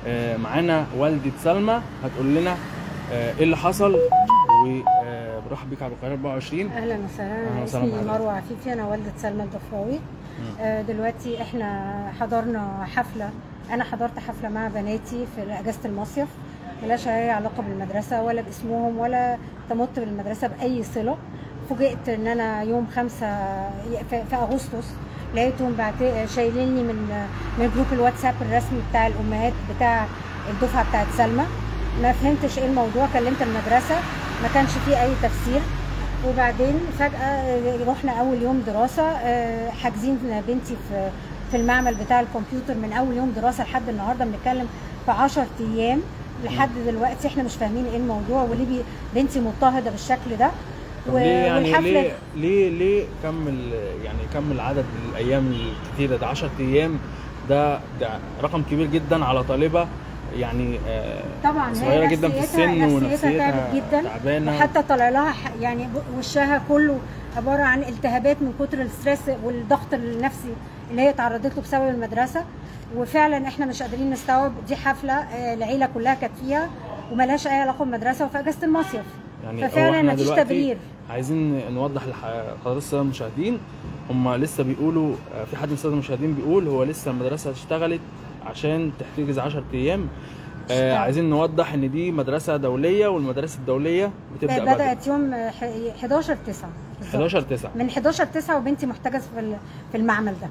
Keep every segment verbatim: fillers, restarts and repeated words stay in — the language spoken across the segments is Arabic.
معانا والدة سلمى هتقول لنا ايه اللي حصل، وبرحب بيك على القاهرة أربعة وعشرين. اهلا وسهلا، اسمي مروه عفيفي، انا والدة سلمى الضفراوي. آه دلوقتي احنا حضرنا حفله، انا حضرت حفله مع بناتي في اجازه المصيف، ملهاش اي علاقه بالمدرسه ولا باسمهم ولا تمت بالمدرسه باي صله. فوجئت ان انا يوم خمسة في اغسطس لقيتهم شايليني من من جروب الواتساب الرسمي بتاع الامهات بتاع الدفعه بتاعت سلمى. ما فهمتش ايه الموضوع، كلمت المدرسه ما كانش فيه اي تفسير. وبعدين فجاه رحنا اول يوم دراسه، حاجزين بنتي في في المعمل بتاع الكمبيوتر من اول يوم دراسه لحد النهارده، بنتكلم في عشرة ايام لحد دلوقتي. احنا مش فاهمين ايه الموضوع وليه بنتي مضطهده بالشكل ده. ليه يعني ليه ليه ليه كمل يعني كمل عدد الايام الكتيره ده؟ عشرة ايام ده ده رقم كبير جدا على طالبه يعني طبعا صغيره جدا في السن ونفسيتها تعبت جدا تعبانه، وحتى طالع لها يعني وشها كله عباره عن التهابات من كتر الستريس والضغط النفسي اللي هي تعرضت له بسبب المدرسه. وفعلا احنا مش قادرين نستوعب، دي حفله العيله كلها كانت فيها وملهاش اي علاقه بالمدرسه وفي اجازه المصيف، يعني ففعلا مفيش تبرير. عايزين نوضح لحضرات الساده المشاهدين، هم لسه بيقولوا، في حد من الساده المشاهدين بيقول هو لسه المدرسه اشتغلت عشان تحتجز عشرة ايام. آه عايزين نوضح ان دي مدرسه دوليه، والمدارس الدوليه بتبدا بدات بدأ. يوم حداشر تسعة حداشر تسعة من حداشر تسعة وبنتي محتجزه في في المعمل ده.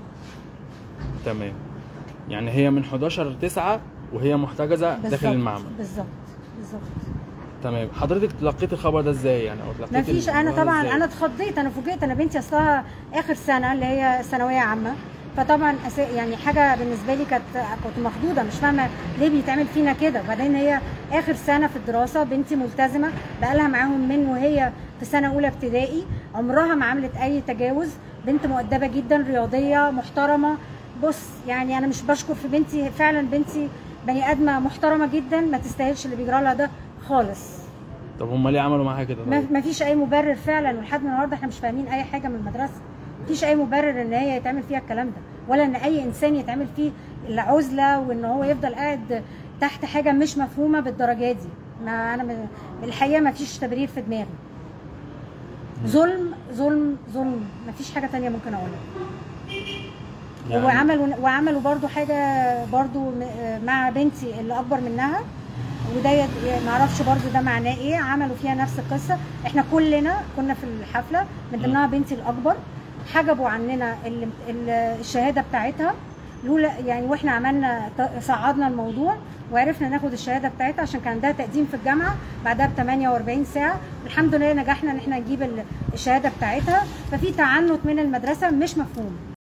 تمام، يعني هي من حداشر تسعة وهي محتجزه داخل المعمل. بالظبط بالظبط. تمام. حضرتك تلقيت الخبر ده ازاي يعني، او تلقيت مفيش؟ انا طبعا إزاي؟ انا اتخضيت، انا فوجئت. انا بنتي اصلها اخر سنه اللي هي ثانويه عامه، فطبعا يعني حاجه بالنسبه لي كانت كنت مخضوضه، مش فاهمه ليه بيتعمل فينا كده. وبعدين هي اخر سنه في الدراسه، بنتي ملتزمه بقالها معاهم من وهي في سنه اولى ابتدائي، عمرها ما عملت اي تجاوز، بنت مؤدبه جدا، رياضيه محترمه. بص يعني انا مش بشكر في بنتي، فعلا بنتي بني ادمه محترمه جدا، ما تستاهلش اللي بيجرى لها ده خالص. طب هم ليه عملوا معاها كده؟ طيب ما فيش اي مبرر فعلا، ولحد النهارده احنا مش فاهمين اي حاجه من المدرسه. مفيش اي مبرر ان هي يتعمل فيها الكلام ده، ولا ان اي انسان يتعمل فيه العزله وان هو يفضل قاعد تحت حاجه مش مفهومه بالدرجه دي. ما انا الحقيقه ما فيش تبرير في دماغي. ظلم ظلم ظلم، ما فيش حاجه ثانيه ممكن اقولها. يعني وعملوا وعملوا برضو حاجه برضو مع بنتي اللي اكبر منها، وده ما اعرفش برضو ده معناه ايه. عملوا فيها نفس القصه. احنا كلنا كنا في الحفله، من ضمنها بنتي الاكبر، حجبوا عننا الشهاده بتاعتها لولا يعني، واحنا عملنا صعدنا الموضوع وعرفنا ناخد الشهاده بتاعتها عشان كان عندها تقديم في الجامعه بعدها ب ثمانية وأربعين ساعه. الحمد لله نجحنا ان احنا نجيب الشهاده بتاعتها. ففي تعنت من المدرسه مش مفهوم.